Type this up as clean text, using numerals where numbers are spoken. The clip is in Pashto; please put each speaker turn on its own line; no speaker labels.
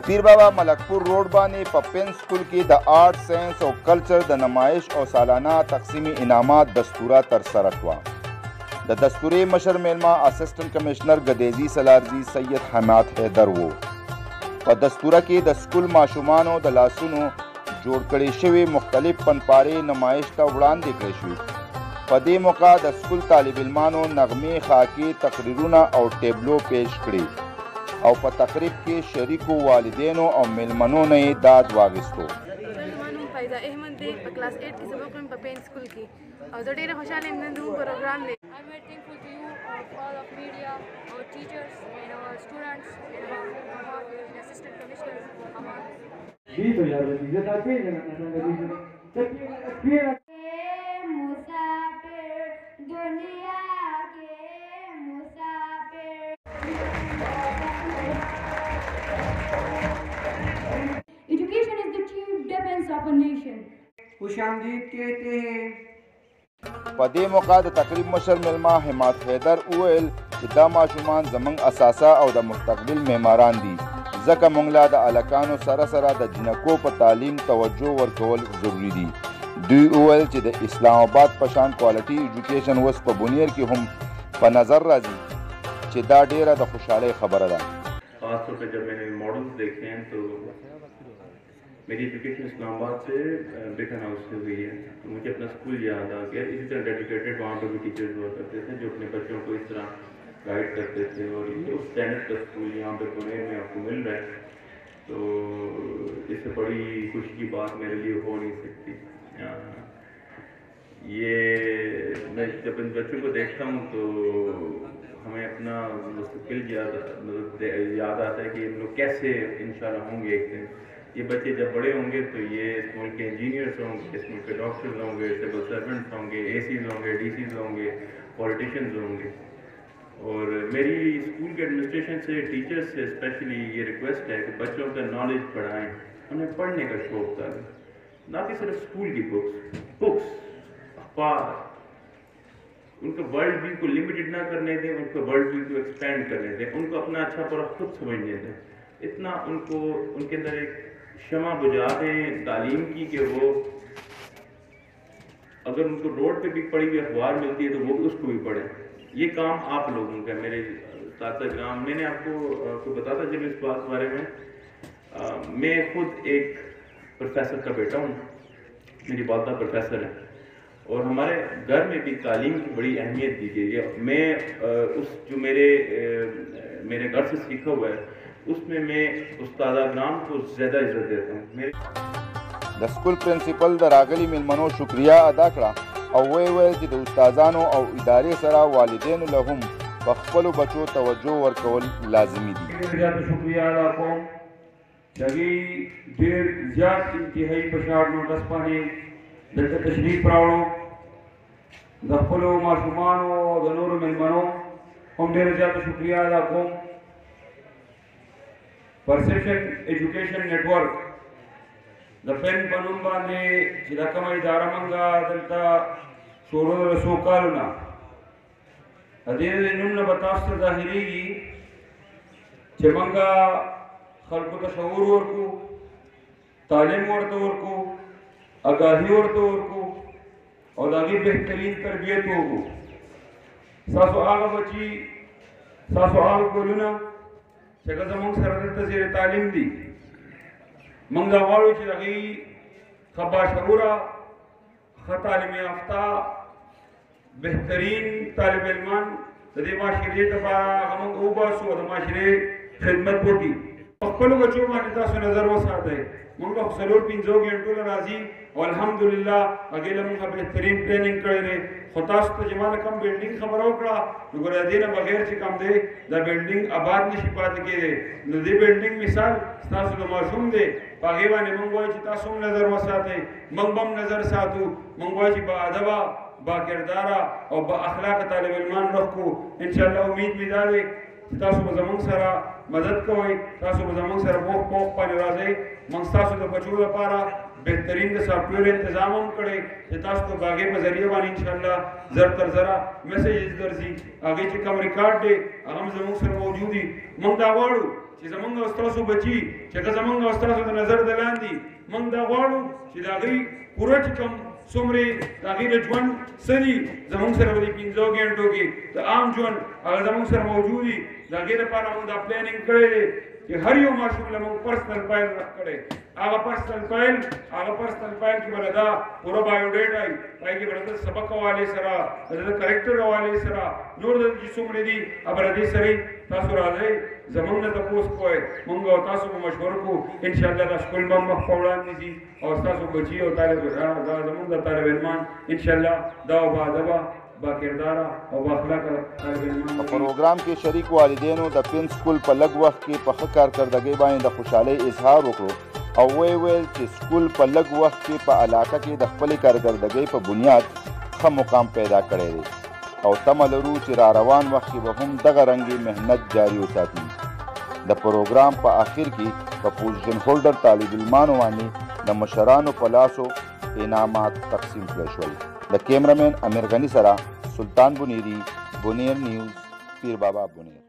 पीर Baba Malakpur road बानी पपेन school की द आर्ट साइंस और कल्चर द नुमाइश और सालाना तकसीमी इनामात दस्तूरा तरसरा हुआ। द दस्तूरी मशर मेलमा असिस्टेंट कमिश्नर गदेजी सलारजी सैयद हमाद हैदर वो व दस्तूरा की द स्कूल माशुमानो द लासुनो जोड़ कड़ी शवी मुख्तलिफ पनपारे नुमाइश का उड़ान दिखले शुई। पदे मौका द स्कूल तालिब इल्मानो नगमे खाकी तकरीरुना और टेबलो पेश कड़ी और पर तकरीब के शरीको वालिदेनों और मिलमनों ने दाद वागिस्तो।
फैजा अहमद दे क्लास 8 की सबक में पपेन स्कूल की और जडेरा खुशहाल इंदू प्रोग्राम ले।
I'm very thankful to you, all of media, our teachers and our students and our assistant commissioner Ahmad.
Education is the chief defense of a nation.
खुशामदीद कहते हैं।
पदे मौका द तकरीब मशर मिलमा हिमात हैदर उवेल दा माशुमान जमंग असासा और द मुस्तकबिल मेहमारान दी जका मंगला द अलकानो सरा द जिनको पर तालीम तवज्जो वर्कवल जरूरी दी। दी उवेल च द इस्लामाबाद पशान क्वालिटी एजुकेशन वस पर बुनियर की हम पर नजर राजी च दा डेरा द खुशहाली खबर दा।
खासतौर पे जब मैंने मॉडल्स देखे हैं तो मेरी एजुकेशन इस्लामाबाद से ब्रिकन हाउस से हुई है, तो मुझे अपना स्कूल याद आ गया। इसी तरह डेडिकेटेड वहाँ पर भी टीचर्स हुआ करते थे जो अपने बच्चों को इस तरह गाइड करते थे और उस स्टैंडर्ड का स्कूल यहाँ पे पुणे में आपको मिल रहा है, तो इससे बड़ी खुशी की बात मेरे लिए हो नहीं सकती। ये मैं जब इन बच्चों को देखता हूँ तो हमें अपना मुस्तकिल याद आता है कि हम लोग कैसे इंशाल्लाह होंगे एक दिन। ये बच्चे जब बड़े होंगे तो ये इस मुल्क के इंजीनियर्स होंगे, इस मुल्क के डॉक्टर्स होंगे, सिविल सर्वेंट्स होंगे, एसीज होंगे, डीसीज होंगे, पॉलिटिशियंस होंगे। और मेरी स्कूल के एडमिनिस्ट्रेशन से, टीचर्स से स्पेशली ये रिक्वेस्ट है कि बच्चों का नॉलेज बढ़ाएं, उन्हें पढ़ने का शौक डालें, ना कि सिर्फ स्कूल की बुक्स अखबार, उनका वर्ल्ड व्यू को लिमिटेड ना करने दें, उनका वर्ल्ड व्यू को एक्सपेंड करने दें, उनको अपना अच्छा बुरा खुद समझने दें। इतना उनको उनके अंदर एक क्षमा बुझा दें तालीम की कि वो अगर उनको रोड पे भी पड़ी हुई अखबार मिलती है तो वो उसको भी पढ़ें। ये काम आप लोगों का, मेरे साथीराम। मैंने आपको बताया था जब इस बात के बारे में, मैं खुद एक प्रोफेसर का बेटा हूँ, मेरी वालदा प्रोफेसर है और हमारे घर में भी तालीम की बड़ी अहमियत दी गई है। मैं उस जो मेरे घर से सीखा हुआ है उसमें मैं उस्ताद-ए-किराम को ज़्यादा इज्जत देता हूँ।
द स्कूल प्रिंसिपल द रागली मिलमनो शुक्रिया अदा करा और वे द उस्तादानो और इदारे सरा वालिदैन लहुम बखपलो बच्चों तवज्जो वर्कवल लाजिमी दी।
शुक्रिया अदा को जगी देर ज्यादा इंतहाई पछाड़ नोटिस पाने दलते तशरीफ रावड़ो दखलो माशुमानो दनूर मिलमनो हम देर ज्यादा शुक्रिया अदा को परसेप्शन एजुकेशन नेटवर्क द पेन पनुम बांधे चिदाकमा इदारा मंगा दलता शोरो रसूकालुना अदीर इनुन बतास्त जाहिरी चमंगा खल्को तशऊर वर्को तालीम वर्तो वर्को आगाही वर्तो वर्को और आगे बेहतरीन तरबियत होगो सासो आगा बची सासो आगा बोलुना जगह मंग सरदत ज़ेर तालीम दी मंगा वालों की लगी खबा शरूरा तालीम याफ्ता बेहतरीन तालिब इल्मान दे माशरे तबा हम ओबा सो द माशरे खिदमत होती पक्कलो बच्चों माने ता सो नजर वसात है मंगा सलोर पिंजो घंटो राजी और अल्हम्दुलिल्लाह अगेला मंगा बेहतरीन ट्रेनिंग करे खतास तो जमाल कम बिल्डिंग खबर होकड़ा नगर देना बगैर से कम दे द बिल्डिंग आबाद निशी पात के दे नदी बिल्डिंग मिसाल तासु द मासूम दे पागेवा ने मंगवाई ची तासुम नजर वसाते मंगबम नजर सातु मंगवाई ची बा अदबा बा किरदारा और बा अखलाक तालिब इल्मान रखो इंशाअल्लाह उम्मीद मिदाले तासु बजमंग सरा मदद कोई तासु बजमंग सरा पोख पाने राजे मंग तासु द बचो द पारा बेहतरीन सॉफ्टवेयर इंतजाम हम करे तास को बागे पे जरिए वाली इंशाल्लाह जर तर जरा मैसेज दर्जी आगे के कम रिकॉर्ड दे हम जमों सर मौजूदी मंग दावाड़ू چې زمونږ او ستاسو بچي چې زمونږ او ستاسو د نظر د لاندې موږ دا غواړو چې د هغوی پوره چې کوم څومره د هغوی د ژوند څه دي زمونږ سره په دې 15 غنټو کې د عام ژوند هغه زمونږ سره موجود دي د هغې لپاره موږ دا پلانینګ کړی دی چې هر یو ماشوم له موږ پرسنل فایل راکړی هغه پرسنل فایل کې به دا پوره بایوډیټا وي پای کې به د سبق حوالې سره د کرکټر حوالې سره نور د چې څومره دي هغه د دې سره تاسو راځئ زمونږ نه تپوس کوئ موږ او تاسو به مشوره کوو انشاءالله دا سکول به مخ په وړاندې ځي او ستاسو بچي او دا زمونږ د طالب علمان انشاءالله دا باادبه باکرداره او بااخلاقه طالب علمان.
په پروګرام کې شریک والدینو د پین سکول په لږ وخت کې په ښه کارکردګۍ باندې د خوشحالۍ اظهار وکړو او ویل چې سکول په لږ وخت کې په علاقه کې د خپلې کارکردګۍ په بنیاد ښه مقام پیدا کړی دی او تمه لرو چې را روان وخت کې به هم دغه رنګې محنت جاري وساتي. د پروګرام په آخر کې په پوزیشن هولډر طالب علمانو باندې د مشرانو په لاسو انعامات تقسیم کړای شول. د کیمرامین امیر غني سره سلطان بنيري، بونیر نیوز، پیر بابا بونیر.